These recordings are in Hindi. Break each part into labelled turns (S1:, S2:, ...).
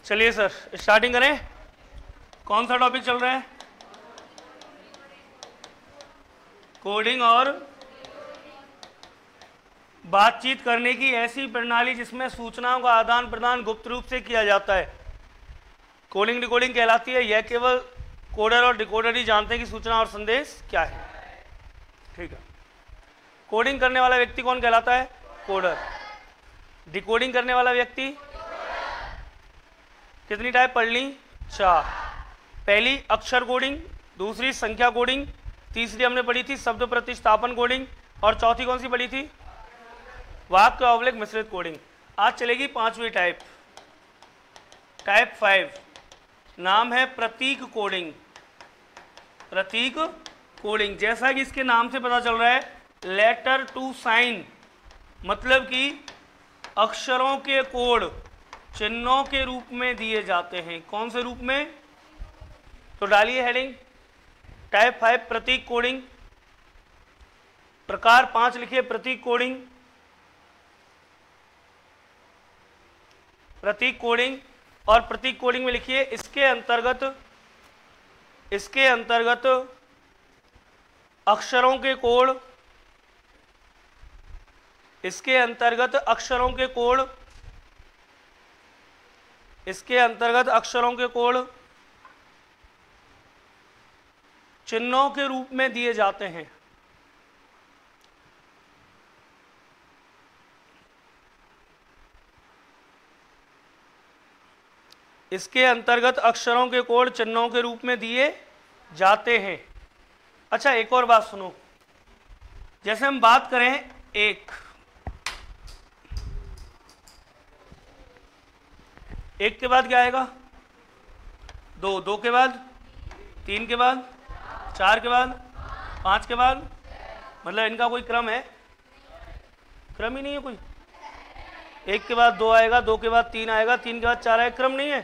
S1: चलिए सर स्टार्टिंग करें। कौन सा टॉपिक चल रहा है? कोडिंग और बातचीत करने की ऐसी प्रणाली जिसमें सूचनाओं का आदान प्रदान गुप्त रूप से किया जाता है, कोडिंग डिकोडिंग कहलाती है। यह केवल कोडर और डिकोडर ही जानते हैं कि सूचना और संदेश क्या है। ठीक है। कोडिंग करने वाला व्यक्ति कौन कहलाता है? कोडर। डिकोडिंग करने वाला व्यक्ति? कितनी टाइप पढ़ ली? 4। पहली अक्षर कोडिंग, दूसरी संख्या कोडिंग, तीसरी हमने पढ़ी थी शब्द प्रतिस्थापन कोडिंग, और चौथी कौन सी पढ़ी थी? वाक्य ऑब्लिक मिश्रित कोडिंग। आज चलेगी 5वीं टाइप, टाइप 5। नाम है प्रतीक कोडिंग। प्रतीक कोडिंग, जैसा कि इसके नाम से पता चल रहा है, लेटर टू साइन, मतलब कि अक्षरों के कोड चिन्हों के रूप में दिए जाते हैं। कौन से रूप में? तो डालिए हेडिंग टाइप 5 प्रतीक कोडिंग। प्रकार 5 लिखिए प्रतीक कोडिंग। प्रतीक कोडिंग, और प्रतीक कोडिंग में लिखिए इसके अंतर्गत अक्षरों के कोड, इसके अंतर्गत अक्षरों के कोड, इसके अंतर्गत अक्षरों के कोड चिन्हों के रूप में दिए जाते हैं। इसके अंतर्गत अक्षरों के कोड चिन्हों के रूप में दिए जाते हैं। अच्छा, एक और बात सुनो। जैसे हम बात करें एक के बाद क्या आएगा? 2, 2 के बाद 3 के बाद 4 के बाद 5 के बाद, मतलब इनका कोई क्रम है? क्रम ही नहीं है कोई। 1 के बाद 2 आएगा, 2 के बाद 3 आएगा, 3 के बाद 4 आएगा, क्रम नहीं है।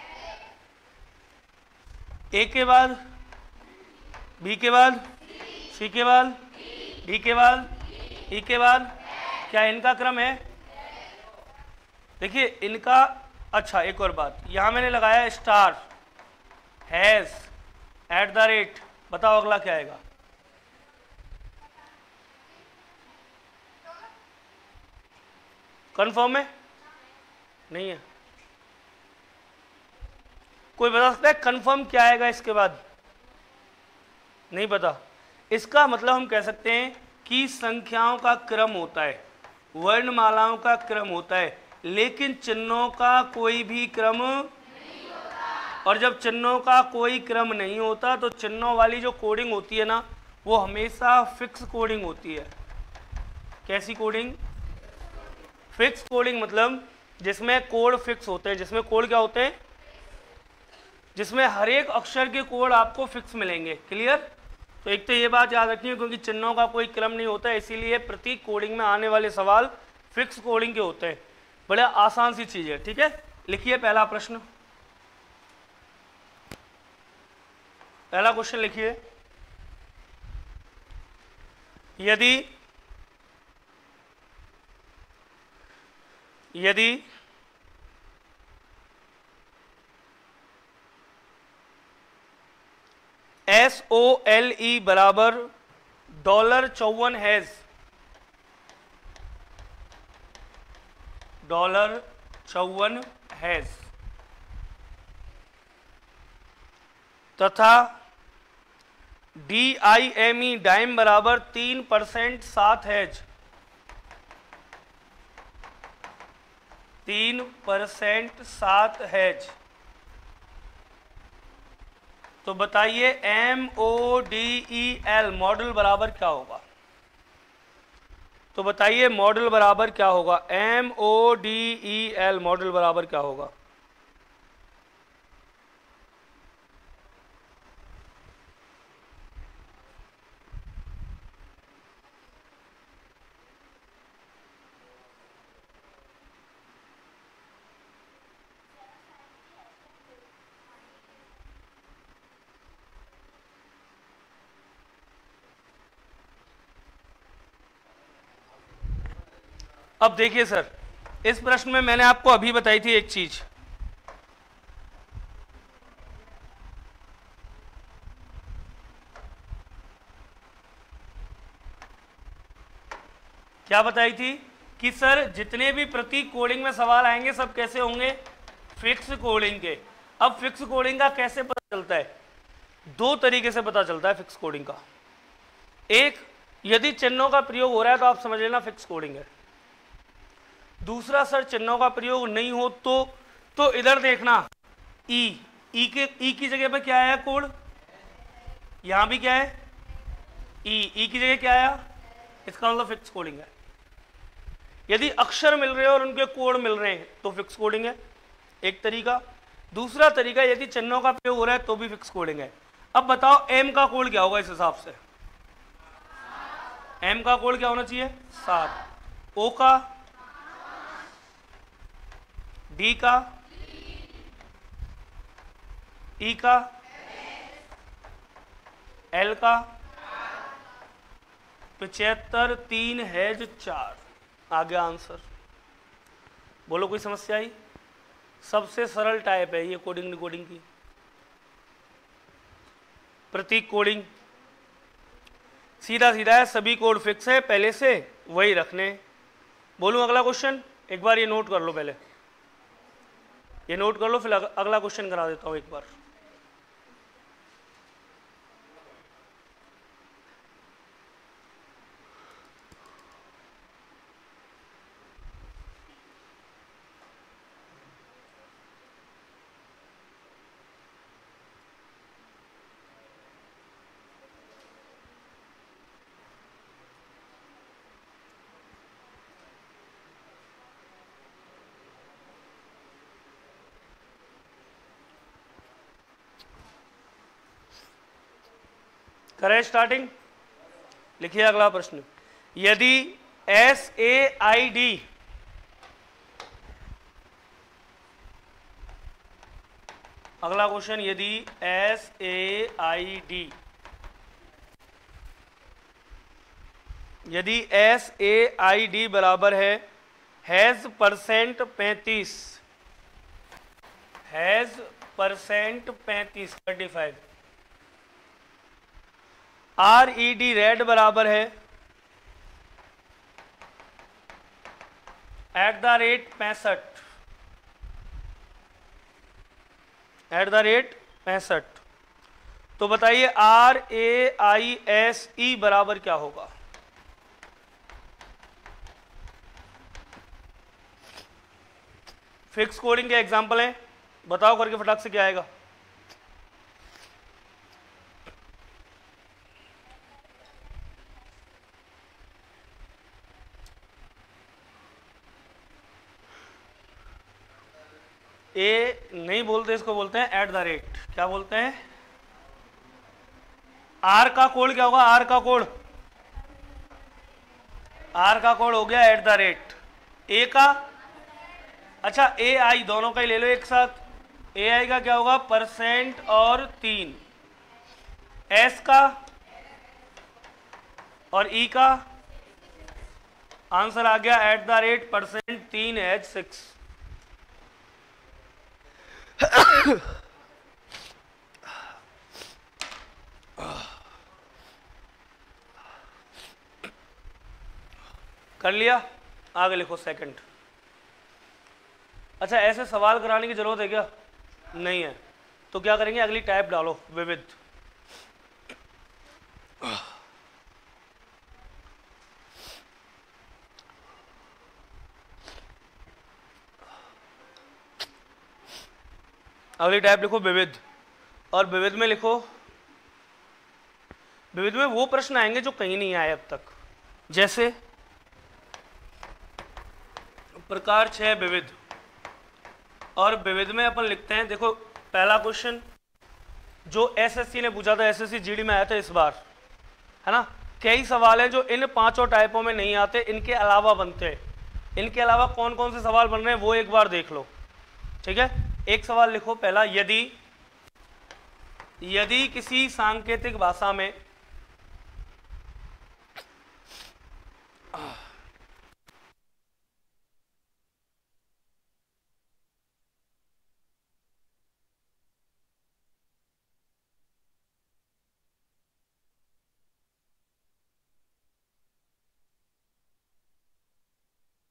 S1: ए के बाद बी के बाद सी के बाद डी के बाद ई के बाद, क्या इनका क्रम है? देखिए इनका। अच्छा, एक और बात, यहां मैंने लगाया स्टार, हैज, @ बताओ अगला क्या आएगा? कंफर्म है? नहीं है? कोई बता सकता है कंफर्म क्या आएगा इसके बाद? नहीं पता। इसका मतलब हम कह सकते हैं कि संख्याओं का क्रम होता है, वर्णमालाओं का क्रम होता है, लेकिन चिन्हों का कोई भी क्रम नहीं होता। और जब चिन्हों का कोई क्रम नहीं होता तो चिन्हों वाली जो कोडिंग होती है ना, वो हमेशा फिक्स कोडिंग होती है। कैसी कोडिंग? फिक्स कोडिंग, मतलब जिसमें कोड फिक्स होते हैं। जिसमें कोड क्या होते हैं? जिसमें हर एक अक्षर के कोड आपको फिक्स मिलेंगे। क्लियर? तो एक तो ये बात याद रखिए, क्योंकि चिन्हों का कोई क्रम नहीं होता है, इसीलिए प्रतीक कोडिंग में आने वाले सवाल फिक्स कोडिंग के होते हैं। बड़े आसान सी चीज है। ठीक है, लिखिए पहला प्रश्न। पहला क्वेश्चन लिखिए, यदि SOLE बराबर $54 हैज, $54 हैज, तथा DIME डाइम बराबर 3% 7 हैज, 3% 7 हैज, तो बताइए MODEL मॉडल बराबर क्या होगा? तो बताइए मॉडल बराबर क्या होगा? MODEL मॉडल बराबर क्या होगा? अब देखिए सर, इस प्रश्न में मैंने आपको अभी बताई थी एक चीज, क्या बताई थी कि सर जितने भी प्रतीक कोडिंग में सवाल आएंगे सब कैसे होंगे, फिक्स कोडिंग के। अब फिक्स कोडिंग का कैसे पता चलता है, दो तरीके से पता चलता है फिक्स कोडिंग का। एक, यदि चिन्हों का प्रयोग हो रहा है तो आप समझ लेना फिक्स कोडिंग है। दूसरा, सर चिन्हों का प्रयोग नहीं हो तो इधर देखना, ई की जगह पे क्या आया कोड, यहां भी क्या है ई की जगह क्या आया, इसका मतलब फिक्स कोडिंग है। यदि अक्षर मिल रहे हैं और उनके कोड मिल रहे हैं तो फिक्स कोडिंग है, एक तरीका। दूसरा तरीका, यदि चिन्हों का प्रयोग हो रहा है तो भी फिक्स कोडिंग है। अब बताओ एम का कोड क्या होगा इस हिसाब से, एम का कोड क्या होना चाहिए 7, ओ का, डी का, ई का, एल का 75, 3 हैज 4, आ गया आंसर। बोलो कोई समस्या आई? सबसे सरल टाइप है ये कोडिंग डिकोडिंग की, प्रतीक कोडिंग सीधा सीधा है, सभी कोड फिक्स है पहले से, वही रखने। बोलूं अगला क्वेश्चन, एक बार ये नोट कर लो, पहले ये नोट कर लो, फिर अगला क्वेश्चन करा देता हूं एक बार। करें स्टार्टिंग, लिखिए अगला प्रश्न। यदि SAID अगला क्वेश्चन, यदि SAID बराबर है हैज परसेंट 35, हैज परसेंट 35 RED रेड बराबर है @65, तो बताइए RAISE बराबर क्या होगा? फिक्स कोडिंग के एग्जांपल हैं, बताओ करके फटाक से क्या आएगा। ए नहीं बोलते, इसको बोलते हैं @ क्या बोलते हैं? आर का कोड क्या होगा? आर का कोड हो गया @ ए का, अच्छा AI दोनों का ही ले लो एक साथ, AI का क्या होगा? परसेंट और 3, S का और E का, आंसर आ गया @% 3 हैज 6। कर लिया, आगे लिखो सेकंड। अच्छा ऐसे सवाल कराने की जरूरत है क्या? नहीं है, तो क्या करेंगे, अगली टाइप डालो, विविध। अगली टाइप लिखो विविध, और विविध में लिखो, विविध में वो प्रश्न आएंगे जो कहीं नहीं आए अब तक, जैसे प्रकार 6 विविध, और विविध में अपन लिखते हैं, देखो पहला क्वेश्चन जो SSC ने पूछा था, SSC GD में आया था इस बार, है ना। कई सवाल हैं जो इन 5 टाइपों में नहीं आते, इनके अलावा बनते हैं। इनके अलावा कौन कौन से सवाल बन रहे हैं वो एक बार देख लो, ठीक है। एक सवाल लिखो पहला, यदि किसी सांकेतिक भाषा में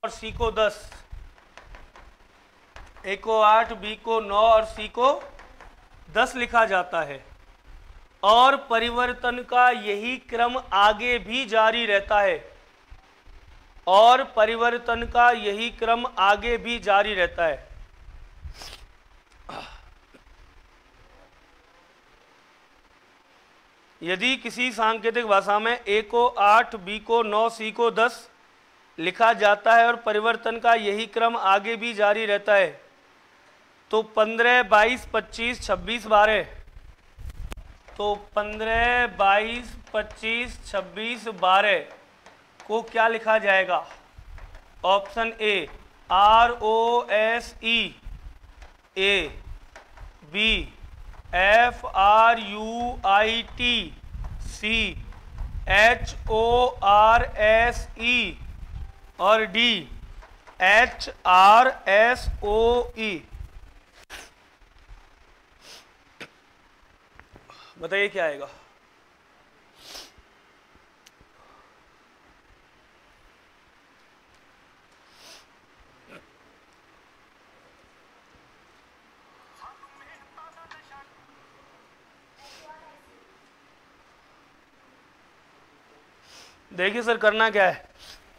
S1: और सी को 10, ए को 8, बी को 9 और सी को 10 लिखा जाता है और परिवर्तन का यही क्रम आगे भी जारी रहता है, और परिवर्तन का यही क्रम आगे भी जारी रहता है। यदि किसी सांकेतिक भाषा में ए को 8, बी को 9, सी को 10 लिखा जाता है और परिवर्तन का यही क्रम आगे भी जारी रहता है, तो 15, 22, 25, 26, 12, तो 15, 22, 25, 26, 12 को क्या लिखा जाएगा? Option A ROSE, A B FRUIT, C HORSE और डी HRSOE। बताइए क्या आएगा? देखिए सर, करना क्या है,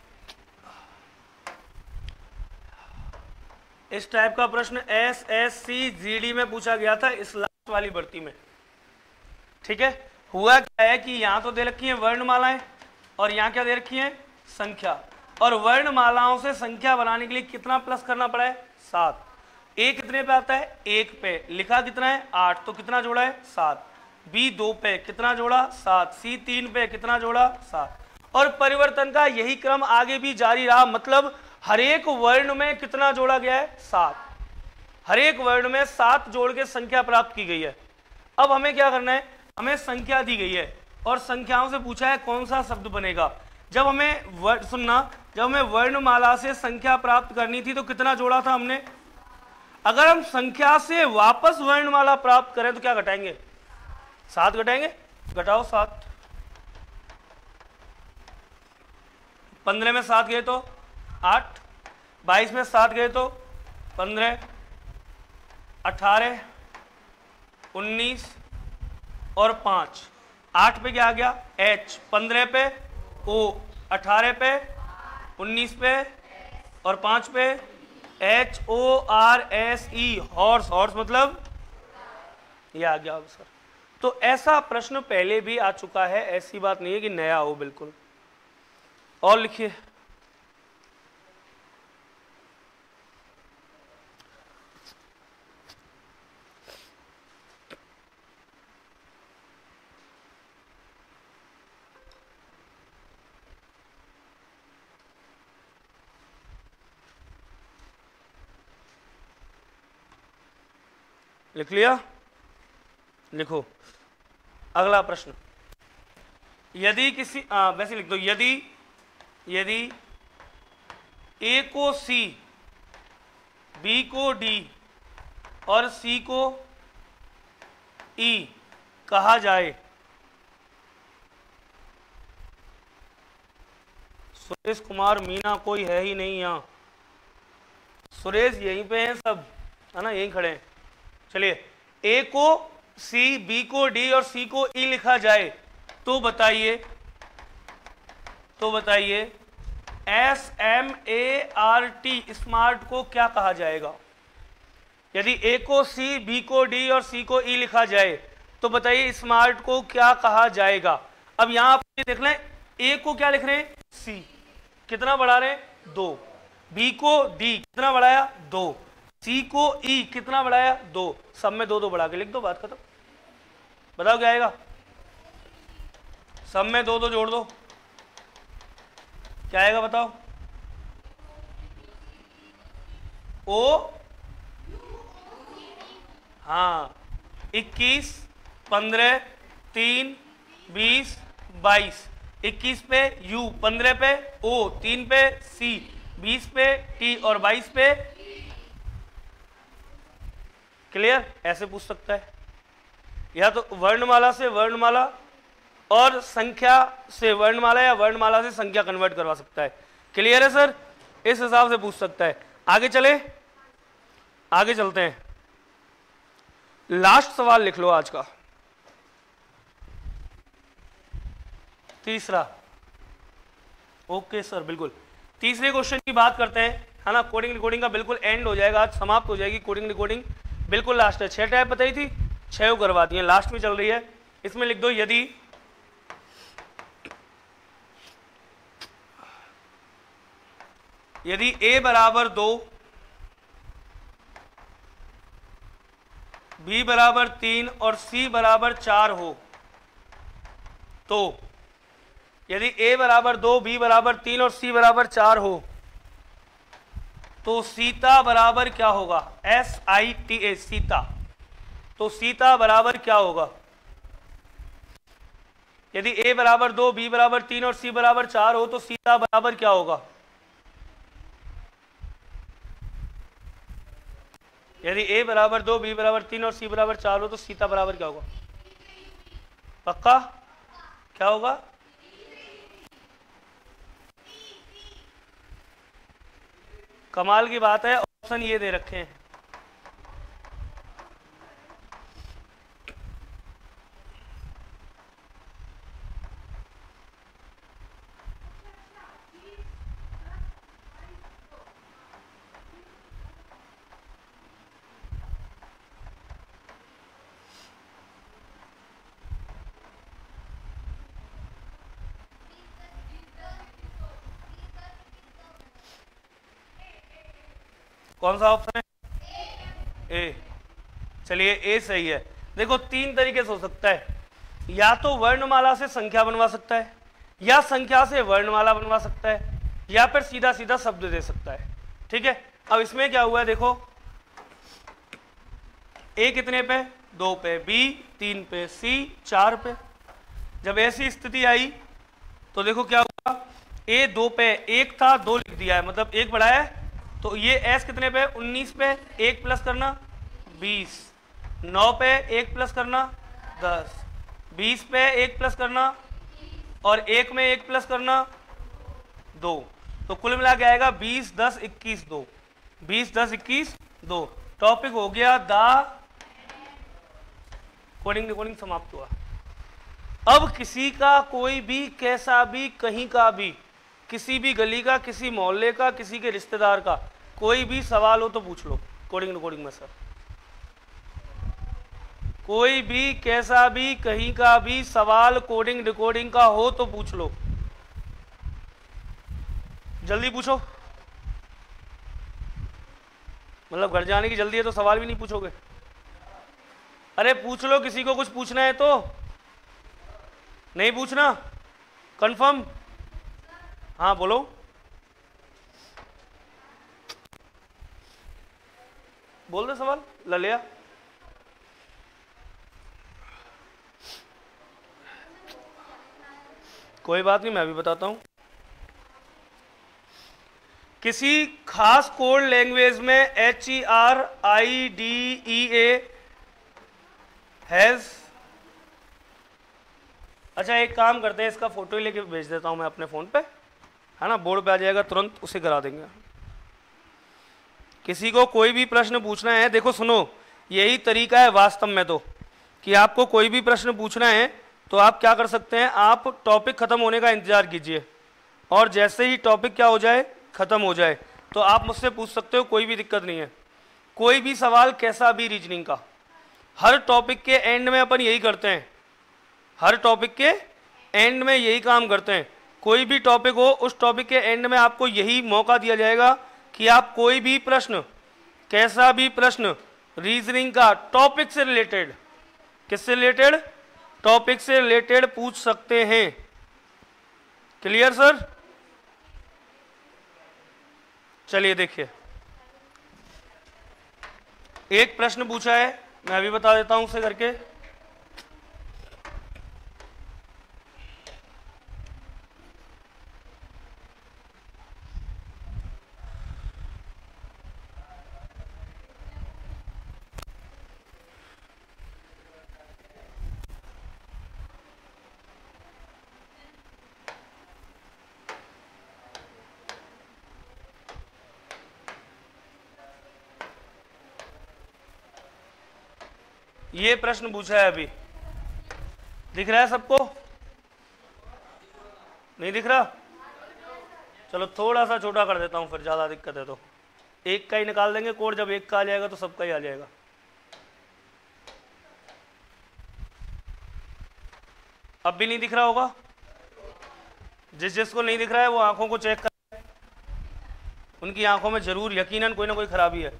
S1: इस टाइप का प्रश्न SSC GD में पूछा गया था इस लास्ट वाली भर्ती में। ठीक है, हुआ क्या है कि यहां तो दे रखी है वर्णमालाएं और यहां क्या दे रखी है? संख्या। और वर्णमालाओं से संख्या बनाने के लिए कितना प्लस करना पड़ा है? 7। ए कितने पे आता है? 1 पे। लिखा कितना है? 8, तो कितना जोड़ा है? 7। बी 2 पे, कितना जोड़ा? 7। सी 3 पे, कितना जोड़ा? 7। और परिवर्तन का यही क्रम आगे भी जारी रहा, मतलब हर एक वर्ण में कितना जोड़ा गया है? 7। हर एक वर्ण में 7 जोड़ के संख्या प्राप्त की गई है। अब हमें क्या करना है? हमें संख्या दी गई है और संख्याओं से पूछा है कौन सा शब्द बनेगा। जब हमें सुनना, जब हमें वर्णमाला से संख्या प्राप्त करनी थी तो कितना जोड़ा था हमने? अगर हम संख्या से वापस वर्णमाला प्राप्त करें तो क्या घटाएंगे? 7 घटाएंगे। घटाओ 7। 15 में 7 गए तो 8, 22 में 7 गए तो 15, 18, 19 और 5। 8 पे क्या आ गया? H, 15 पे O, 18 पे, 19 पे और 5 पे HORSE, हॉर्स। हॉर्स मतलब ये आ गया सर। तो ऐसा प्रश्न पहले भी आ चुका है, ऐसी बात नहीं है कि नया हो बिल्कुल। और लिखिए, लिख लिया? लिखो अगला प्रश्न। यदि किसी वैसे लिख दो, यदि ए को सी, बी को डी और सी को ई कहा जाए, सुरेश कुमार मीना कोई है ही नहीं यहाँ। सुरेश यहीं पे हैं सब, है ना, यहीं खड़े हैं। चलिए, ए को सी, बी को डी और सी को ई लिखा जाए तो बताइए SMART स्मार्ट को क्या कहा जाएगा? यदि ए को सी, बी को डी और सी को ई लिखा जाए तो बताइए स्मार्ट को क्या कहा जाएगा? अब यहां आप देख लें, ए को क्या लिख रहे हैं? सी। कितना बढ़ा रहे हैं? 2। बी को डी कितना बढ़ाया? 2। सी को ई कितना बढ़ाया? 2। सब में 2 2 बढ़ा के लिख दो, बात खत्म। बताओ क्या आएगा? सब में 2 2 जोड़ दो, क्या आएगा बताओ? ओ, हाँ, 21, 15, 3, 20, 22। 21 पे यू, 15 पे ओ, 3 पे सी, 20 पे टी और 22 पे। क्लियर? ऐसे पूछ सकता है, या तो वर्णमाला से वर्णमाला और संख्या से वर्णमाला या वर्णमाला से संख्या कन्वर्ट करवा सकता है। क्लियर है सर? इस हिसाब से पूछ सकता है। आगे चले, आगे चलते हैं। लास्ट सवाल लिख लो आज का, तीसरा। ओके सर, बिल्कुल। तीसरे क्वेश्चन की बात करते हैं, है ना। कोडिंग रिकॉर्डिंग का बिल्कुल एंड हो जाएगा, आज समाप्त हो जाएगी कोडिंग रिकॉर्डिंग, बिल्कुल लास्ट है। 6 टाइप बताई थी, 6 करवा दी है, लास्ट में चल रही है। इसमें लिख दो, यदि a बराबर 2, b बराबर 3 और c बराबर 4 हो, तो यदि a बराबर 2, b बराबर 3 और c बराबर 4 हो, तो सीता बराबर क्या होगा? SITA, सीता। तो सीता बराबर क्या होगा? यदि a बराबर 2, b बराबर 3 और c बराबर 4 हो, तो सीता बराबर क्या होगा? यदि a बराबर 2, b बराबर 3 और c बराबर 4 हो, तो सीता बराबर क्या होगा? पक्का? क्या होगा? कमाल की बात है, ऑप्शन ये दे रखे हैं। कौन सा ऑप्शन है? ए। चलिए, ए सही है। देखो, 3 तरीके से हो सकता है, या तो वर्णमाला से संख्या बनवा सकता है, या संख्या से वर्णमाला बनवा सकता है, या फिर सीधा सीधा शब्द दे सकता है। ठीक है, अब इसमें क्या हुआ है देखो, ए कितने पे? 2 पे, बी 3 पे, सी 4 पे। जब ऐसी स्थिति आई तो देखो क्या हुआ, ए 2 पे 1 था, 2 लिख दिया है, मतलब 1 बढ़ाया है, तो ये एस कितने पे? 19 पे 1 प्लस करना 20, 9 पे 1 प्लस करना 10, 20 पे 1 प्लस करना, और 1 में 1 प्लस करना 2, तो कुल मिला के आएगा 20 10 21 2, 20 10 21 2। टॉपिक हो गया द कोडिंग रिकॉर्डिंग समाप्त हुआ। अब किसी का कोई भी कैसा भी कहीं का भी, किसी भी गली का, किसी मोहल्ले का, किसी के रिश्तेदार का कोई भी सवाल हो तो पूछ लो कोडिंग रिकॉर्डिंग में सर। कोई भी कैसा भी कहीं का भी सवाल कोडिंग रिकॉर्डिंग का हो तो पूछ लो, जल्दी पूछो। मतलब घर जाने की जल्दी है तो सवाल भी नहीं पूछोगे? अरे पूछ लो, किसी को कुछ पूछना है तो। नहीं पूछना? कंफर्म? हाँ बोलो। बोल दे सवाल, ललिया। कोई बात नहीं, मैं भी बताता हूं। किसी खास कोड लैंग्वेज में HERIDEA हैज। अच्छा, एक काम करते हैं, इसका फोटो ही लेके भेज देता हूं मैं अपने फोन पे, है ना, बोर्ड पे आ जाएगा तुरंत, उसे करा देंगे। किसी को कोई भी प्रश्न पूछना है, देखो सुनो, यही तरीका है वास्तव में तो, कि आपको कोई भी प्रश्न पूछना है तो आप क्या कर सकते हैं, आप टॉपिक खत्म होने का इंतजार कीजिए, और जैसे ही टॉपिक क्या हो जाए, खत्म हो जाए, तो आप मुझसे पूछ सकते हो, कोई भी दिक्कत नहीं है। कोई भी सवाल कैसा भी रीजनिंग का, हर टॉपिक के एंड में अपन यही करते हैं, हर टॉपिक के एंड में यही काम करते हैं। कोई भी टॉपिक हो, उस टॉपिक के एंड में आपको यही मौका दिया जाएगा कि आप कोई भी प्रश्न, कैसा भी प्रश्न रीजनिंग का, टॉपिक से रिलेटेड, किससे रिलेटेड? टॉपिक से रिलेटेड पूछ सकते हैं। Clear sir? चलिए देखिए, एक प्रश्न पूछा है, मैं अभी बता देता हूं उसे करके। ये प्रश्न पूछा है अभी, दिख रहा है सबको? नहीं दिख रहा? चलो थोड़ा सा छोटा कर देता हूं, फिर ज्यादा दिक्कत है तो एक का ही निकाल देंगे कोड, जब एक का आ जाएगा तो सबका ही आ जाएगा। अब भी नहीं दिख रहा होगा? जिसको नहीं दिख रहा है वो आंखों को चेक कर, उनकी आंखों में जरूर यकीनन कोई ना कोई खराबी है।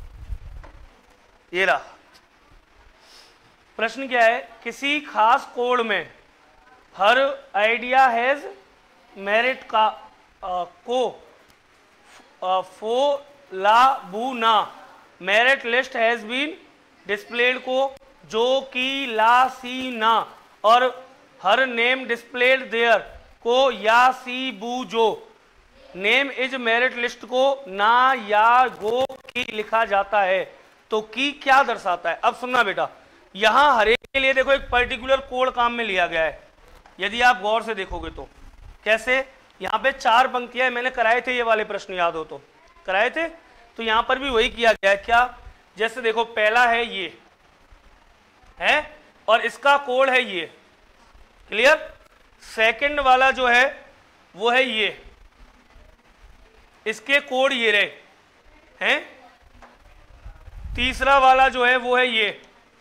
S1: ये रहा प्रश्न। क्या है? किसी खास कोड में हर आइडिया हैज मेरिट का को फोलाबूना merit list has been displayed को जो कि ला सी ना और हर नेम डिस्प्लेड देयर को या सी बू जो नेम इज मेरिट लिस्ट को ना या गो की लिखा जाता है। तो की क्या दर्शाता है? अब सुनना बेटा, यहां हर एक के लिए देखो एक पर्टिकुलर कोड काम में लिया गया है। यदि आप गौर से देखोगे तो कैसे, यहां पे 4 पंक्तियां मैंने कराए थे, ये वाले प्रश्न याद हो तो कराए थे, तो यहां पर भी वही किया गया है। क्या? जैसे देखो पहला है ये है और इसका कोड है ये, क्लियर? सेकंड वाला जो है वो है ये, इसके कोड ये रहे हैं। तीसरा वाला जो है वो है ये,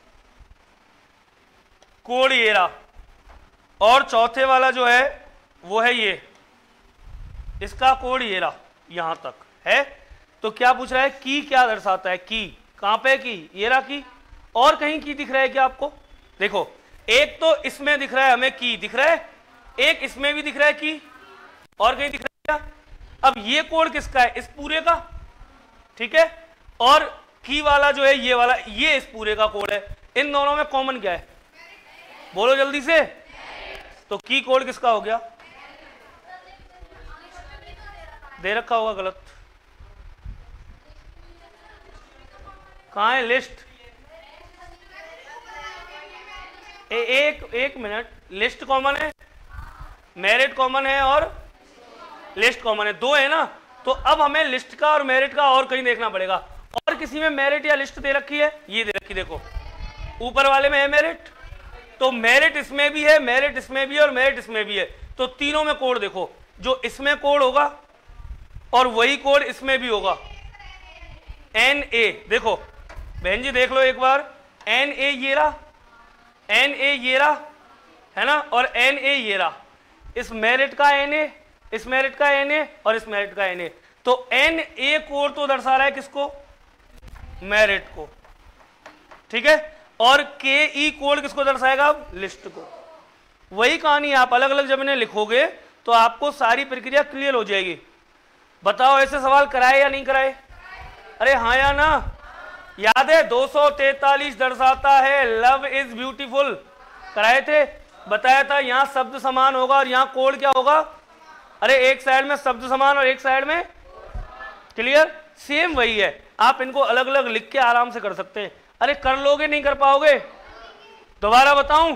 S1: कोड ये रहा। और चौथे वाला जो है वो है ये, इसका कोड ये रहा, यहां तक है। तो क्या पूछ रहा है? की क्या दर्शाता है? की कहां पे? की ये रहा की। और कहीं की दिख रहा है क्या आपको? देखो एक तो इसमें दिख रहा है हमें की दिख रहा है, एक इसमें भी दिख रहा है की, और कहीं दिख रहा है क्या? अब ये कोड किसका है? इस पूरे का, ठीक है। और की वाला जो है ये वाला, ये इस पूरे का कोड है। इन दोनों में कॉमन क्या है? बोलो जल्दी से। तो की कोड किसका हो गया? दे रखा होगा गलत। कहां है लिस्ट? एक मिनट, लिस्ट कॉमन है, मेरिट कॉमन है और लिस्ट कॉमन है, दो है ना। तो अब हमें लिस्ट का और मेरिट का और कहीं देखना पड़ेगा। और किसी में मेरिट या लिस्ट दे रखी है? ये दे रखी, देखो ऊपर वाले में है मेरिट, तो मेरिट इसमें भी है, मेरिट इसमें भी है और मेरिट इसमें भी है। तो तीनों में कोड देखो, जो इसमें कोड होगा और वही कोड इसमें भी होगा। एन ए, देखो बहन जी देख लो एक बार, एन ए ये रहा, एन ए ये रहा है ना, और एन ए ये रहा। इस मेरिट का एन ए, इस मेरिट का एन ए और इस मेरिट का एन ए। तो एन ए कोड तो दर्शा रहा है किसको? मेरिट को, ठीक है। और के ई कोड किसको दर्शाएगा? लिस्ट को। वही कहानी, आप अलग अलग जब इन्हें लिखोगे तो आपको सारी प्रक्रिया क्लियर हो जाएगी। बताओ ऐसे सवाल कराए या नहीं कराए? अरे हाँ या ना? याद है 243 दर्शाता है लव इज ब्यूटीफुल, कराए थे, बताया था यहां शब्द समान होगा और यहां कोड क्या होगा? अरे एक साइड में शब्द समान और एक साइड में, क्लियर? सेम वही है, आप इनको अलग अलग लिख के आराम से कर सकते हैं। अरे कर लोगे? नहीं कर पाओगे? दोबारा बताऊं?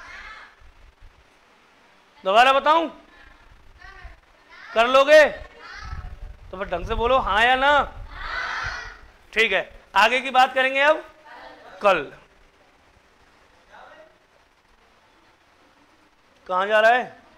S1: दोबारा बताऊं? कर लोगे? तो फिर ढंग से बोलो हाँ या ना। ठीक है, आगे की बात करेंगे अब कल। कहां जा रहा है?